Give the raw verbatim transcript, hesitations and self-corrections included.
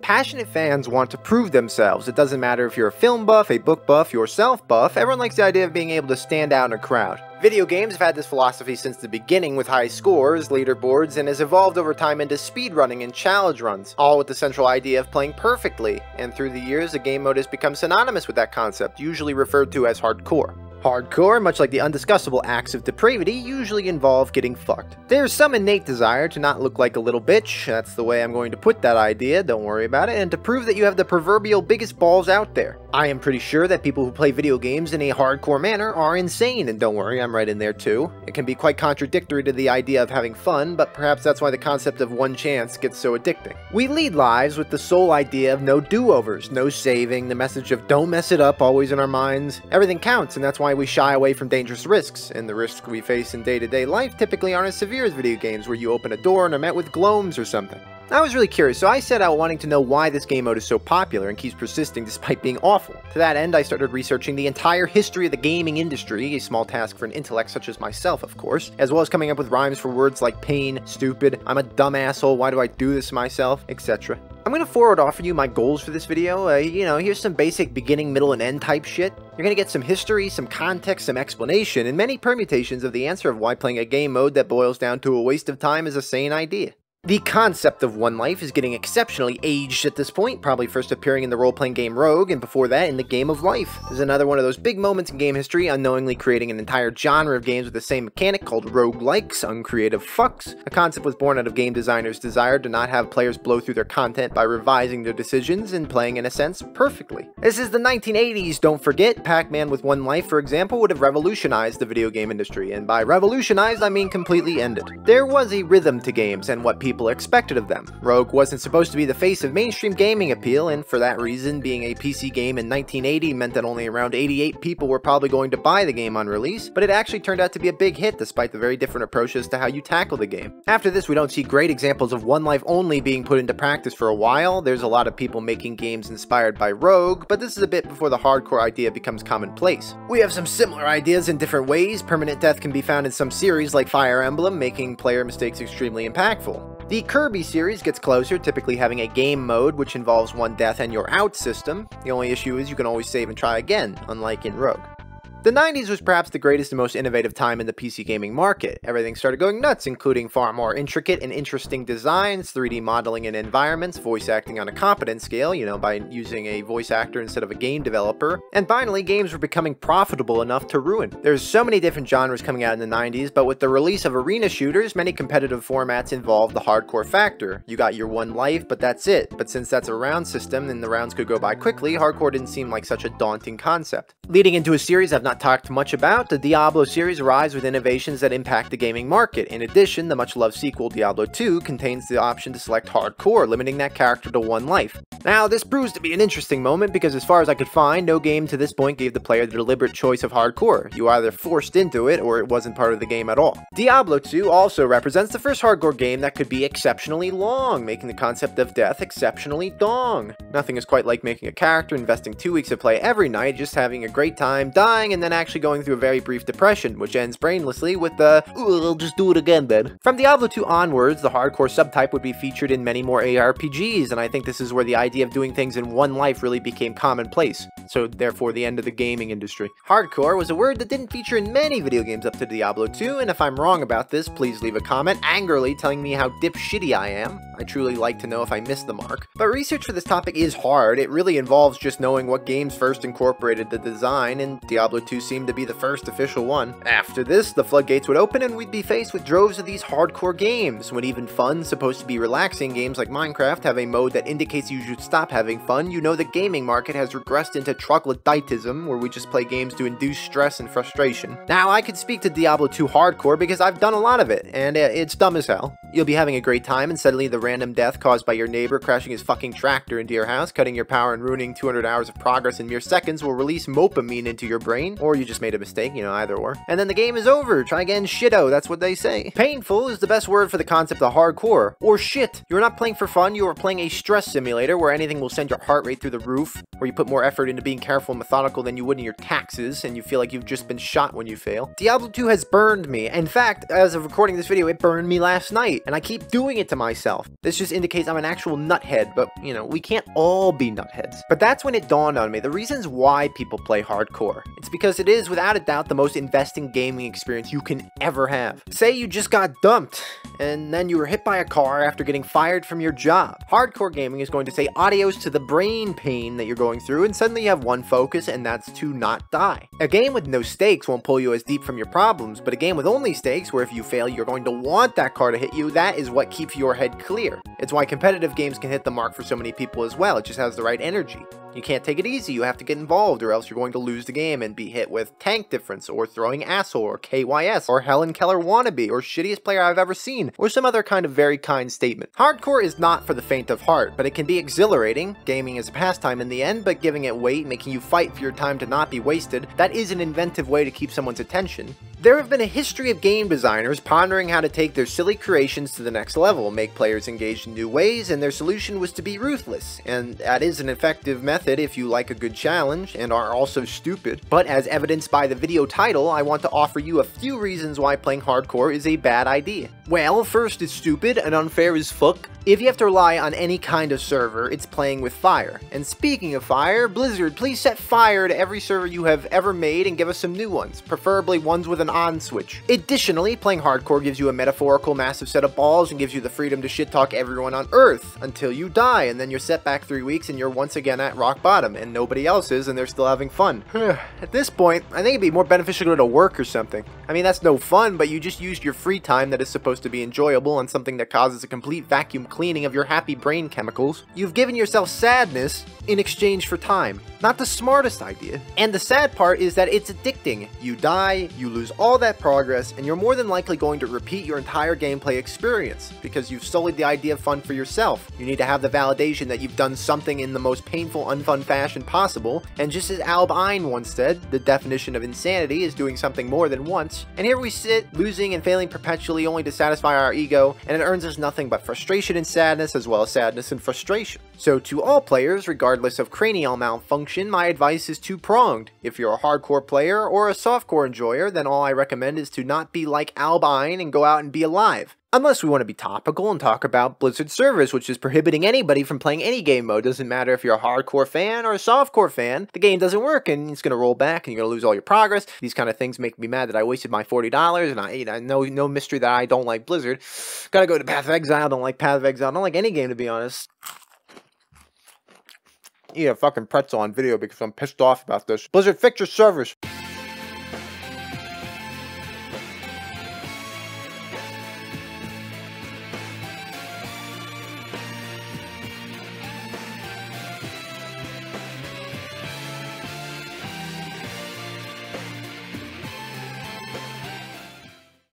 Passionate fans want to prove themselves. It doesn't matter if you're a film buff, a book buff, yourself buff, everyone likes the idea of being able to stand out in a crowd. Video games have had this philosophy since the beginning with high scores, leaderboards, and has evolved over time into speedrunning and challenge runs, all with the central idea of playing perfectly, and through the years the game mode has become synonymous with that concept, usually referred to as hardcore. Hardcore, much like the undiscussable acts of depravity, usually involve getting fucked. There's some innate desire to not look like a little bitch, that's the way I'm going to put that idea, don't worry about it, and to prove that you have the proverbial biggest balls out there. I am pretty sure that people who play video games in a hardcore manner are insane, and don't worry, I'm right in there too. It can be quite contradictory to the idea of having fun, but perhaps that's why the concept of one chance gets so addicting. We lead lives with the sole idea of no do-overs, no saving, the message of don't mess it up always in our minds. Everything counts, and that's why we shy away from dangerous risks, and the risks we face in day-to-day life typically aren't as severe as video games where you open a door and are met with gloams or something. I was really curious, so I set out wanting to know why this game mode is so popular and keeps persisting despite being awful. To that end, I started researching the entire history of the gaming industry, a small task for an intellect such as myself, of course, as well as coming up with rhymes for words like pain, stupid, I'm a dumb asshole, why do I do this to myself, et cetera. I'm going to forward offer you my goals for this video. Uh, you know, here's some basic beginning, middle, and end type shit. You're going to get some history, some context, some explanation, and many permutations of the answer of why playing a game mode that boils down to a waste of time is a sane idea. The concept of One Life is getting exceptionally aged at this point, probably first appearing in the role-playing game Rogue, and before that in the Game of Life. This is another one of those big moments in game history, unknowingly creating an entire genre of games with the same mechanic called roguelikes, uncreative fucks. The concept was born out of game designers' desire to not have players blow through their content by revising their decisions and playing, in a sense, perfectly. This is the nineteen eighties, don't forget. Pac-Man with One Life, for example, would have revolutionized the video game industry, and by revolutionized, I mean completely ended. There was a rhythm to games and what people expected of them. Rogue wasn't supposed to be the face of mainstream gaming appeal, and for that reason, being a P C game in nineteen eighty meant that only around eighty-eight people were probably going to buy the game on release, but it actually turned out to be a big hit despite the very different approaches to how you tackle the game. After this, we don't see great examples of One Life only being put into practice for a while. There's a lot of people making games inspired by Rogue, but this is a bit before the hardcore idea becomes commonplace. We have some similar ideas in different ways. Permanent death can be found in some series like Fire Emblem, making player mistakes extremely impactful. The Kirby series gets closer, typically having a game mode which involves one death and you're out system. The only issue is you can always save and try again, unlike in Rogue. The nineties was perhaps the greatest and most innovative time in the P C gaming market. Everything started going nuts, including far more intricate and interesting designs, three D modeling and environments, voice acting on a competence scale, you know, by using a voice actor instead of a game developer, and finally, games were becoming profitable enough to ruin. There's so many different genres coming out in the nineties, but with the release of arena shooters, many competitive formats involved the hardcore factor. You got your one life, but that's it. But since that's a round system and the rounds could go by quickly, hardcore didn't seem like such a daunting concept. Leading into a series I've not talked much about, the Diablo series arrives with innovations that impact the gaming market. In addition, the much-loved sequel Diablo two contains the option to select hardcore, limiting that character to one life. Now, this proves to be an interesting moment because as far as I could find, no game to this point gave the player the deliberate choice of hardcore. You either forced into it or it wasn't part of the game at all. Diablo two also represents the first hardcore game that could be exceptionally long, making the concept of death exceptionally dong. Nothing is quite like making a character, investing two weeks of play every night, just having a great time, dying, and then actually going through a very brief depression, which ends brainlessly with the, ooh, I'll just do it again then. From Diablo two onwards, the hardcore subtype would be featured in many more A R P Gs, and I think this is where the idea of doing things in one life really became commonplace, so therefore the end of the gaming industry. Hardcore was a word that didn't feature in many video games up to Diablo two, and if I'm wrong about this, please leave a comment angrily telling me how dipshitty I am. I truly like to know if I missed the mark. But research for this topic is hard. It really involves just knowing what games first incorporated the design, and Diablo two seemed to be the first official one. After this, the floodgates would open and we'd be faced with droves of these hardcore games. When even fun, supposed to be relaxing games like Minecraft have a mode that indicates you should stop having fun, you know the gaming market has regressed into troglodytism, where we just play games to induce stress and frustration. Now, I could speak to Diablo two hardcore because I've done a lot of it, and it's dumb as hell. You'll be having a great time, and suddenly the random death caused by your neighbor crashing his fucking tractor into your house, cutting your power and ruining two hundred hours of progress in mere seconds will release mopamine into your brain, or you just made a mistake, you know, either or. And then the game is over. Try again, shitto, that's what they say. Painful is the best word for the concept of hardcore. Or shit. You're not playing for fun, you are playing a stress simulator where where anything will send your heart rate through the roof, where you put more effort into being careful and methodical than you would in your taxes, and you feel like you've just been shot when you fail. Diablo two has burned me. In fact, as of recording this video, it burned me last night, and I keep doing it to myself. This just indicates I'm an actual nuthead, but, you know, we can't all be nutheads. But that's when it dawned on me, the reasons why people play hardcore. It's because it is, without a doubt, the most investing gaming experience you can ever have. Say you just got dumped, and then you were hit by a car after getting fired from your job. Hardcore gaming is going to say adios to the brain pain that you're going through, and suddenly you have one focus, and that's to not die. A game with no stakes won't pull you as deep from your problems, but a game with only stakes, where if you fail, you're going to want that car to hit you, that is what keeps your head clear. It's why competitive games can hit the mark for so many people as well. It just has the right energy. You can't take it easy, you have to get involved, or else you're going to lose the game and be hit with tank difference, or throwing asshole, or K Y S, or Helen Keller wannabe, or shittiest player I've ever seen, or some other kind of very kind statement. Hardcore is not for the faint of heart, but it can be exhilarating. Gaming is a pastime in the end, but giving it weight, making you fight for your time to not be wasted, that is an inventive way to keep someone's attention. There have been a history of game designers pondering how to take their silly creations to the next level, make players engage in new ways, and their solution was to be ruthless. And that is an effective method if you like a good challenge and are also stupid. But as evidenced by the video title, I want to offer you a few reasons why playing hardcore is a bad idea. Well, first, it's stupid and unfair as fuck. If you have to rely on any kind of server, it's playing with fire. And speaking of fire, Blizzard, please set fire to every server you have ever made and give us some new ones, preferably ones with an on switch. Additionally, playing hardcore gives you a metaphorical massive set of balls and gives you the freedom to shit talk everyone on Earth until you die, and then you're set back three weeks and you're once again at rock bottom, and nobody else is, and they're still having fun. At this point, I think it'd be more beneficial to go to work or something. I mean, that's no fun, but you just used your free time that is supposed to be enjoyable on something that causes a complete vacuum cleaning of your happy brain chemicals. You've given yourself sadness in exchange for time. Not the smartest idea. And the sad part is that it's addicting. You die, you lose all that progress, and you're more than likely going to repeat your entire gameplay experience because you've sullied the idea of fun for yourself. You need to have the validation that you've done something in the most painful, unfun fashion possible, and just as Albine once said, the definition of insanity is doing something more than once. And here we sit, losing and failing perpetually only to satisfy our ego, and it earns us nothing but frustration and sadness, as well as sadness and frustration. So to all players, regardless of cranial malfunction, my advice is two-pronged. If you're a hardcore player or a softcore enjoyer, then all I recommend is to not be like Albine and go out and be alive. Unless we want to be topical and talk about Blizzard service, which is prohibiting anybody from playing any game mode. Doesn't matter if you're a hardcore fan or a softcore fan, the game doesn't work and it's going to roll back and you're going to lose all your progress. These kind of things make me mad that I wasted my forty dollars, and I, I know no mystery that I don't like Blizzard. Gotta go to Path of Exile, don't like Path of Exile, don't like any game, to be honest. Eat a fucking pretzel on video because I'm pissed off about this. Blizzard, fix your servers.